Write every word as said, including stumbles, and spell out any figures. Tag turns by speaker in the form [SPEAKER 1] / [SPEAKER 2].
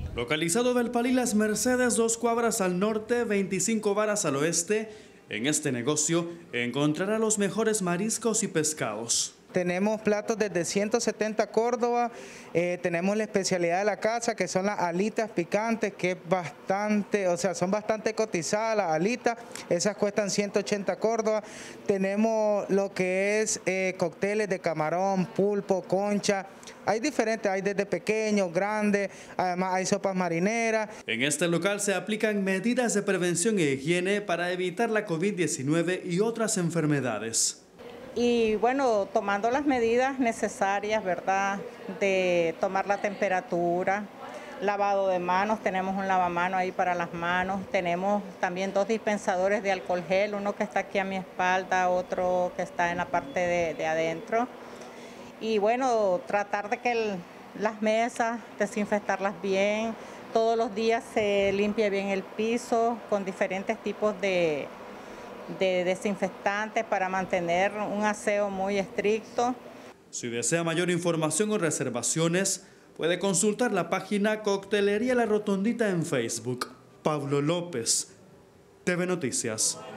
[SPEAKER 1] Localizado Belpalí Las Mercedes, dos cuadras al norte, veinticinco varas al oeste, en este negocio encontrará los mejores mariscos y pescados.
[SPEAKER 2] Tenemos platos desde ciento setenta Córdoba, eh, tenemos la especialidad de la casa que son las alitas picantes, que es bastante, o sea, son bastante cotizadas las alitas, esas cuestan ciento ochenta Córdoba. Tenemos lo que es eh, cócteles de camarón, pulpo, concha, hay diferentes, hay desde pequeños, grandes, además hay sopas marineras.
[SPEAKER 1] En este local se aplican medidas de prevención e higiene para evitar la COVID diecinueve y otras enfermedades.
[SPEAKER 3] Y bueno, tomando las medidas necesarias, ¿verdad? De tomar la temperatura, lavado de manos, tenemos un lavamano ahí para las manos, tenemos también dos dispensadores de alcohol gel, uno que está aquí a mi espalda, otro que está en la parte de, de adentro. Y bueno, tratar de que el, las mesas, desinfectarlas bien, todos los días se limpie bien el piso con diferentes tipos de de desinfectantes para mantener un aseo muy estricto.
[SPEAKER 1] Si desea mayor información o reservaciones, puede consultar la página Coctelería La Rotondita en Facebook. Pablo López, T V Noticias.